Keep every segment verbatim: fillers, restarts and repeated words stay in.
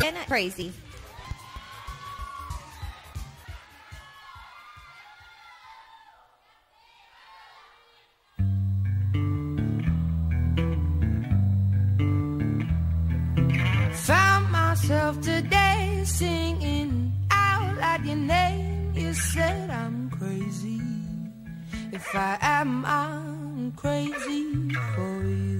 Crazy. Found myself today singing out loud your name. You said I'm crazy. If I am, I'm crazy for you.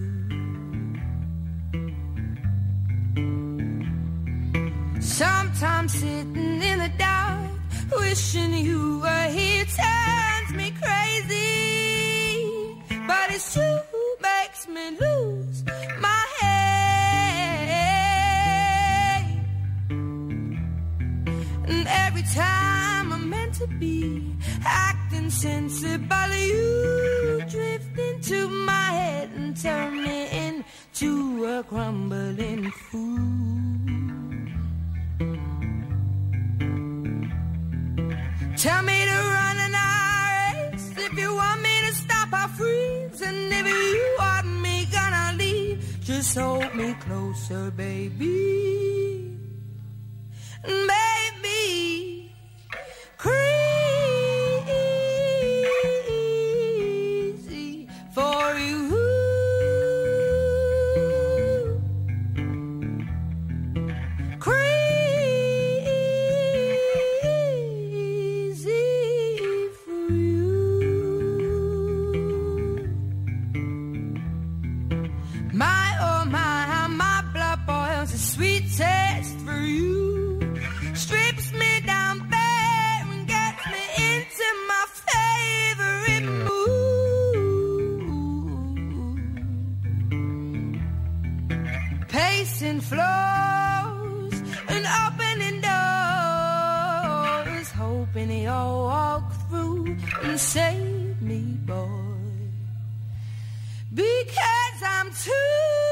Sometimes sitting in the dark, wishing you were here turns me crazy. But it's true, makes me lose my head. And every time I'm meant to be acting sensible, you drift into my head and turn me into a crumbling fool. Tell me to run and I race. If you want me to stop, I'll freeze. And if you want me gonna leave, just hold me closer, baby. Baby, crazy for you. Sweet taste for you strips me down bare and gets me into my favorite mood. Pacing floors and opening doors, hoping you'll walk through and save me, boy. Because I'm too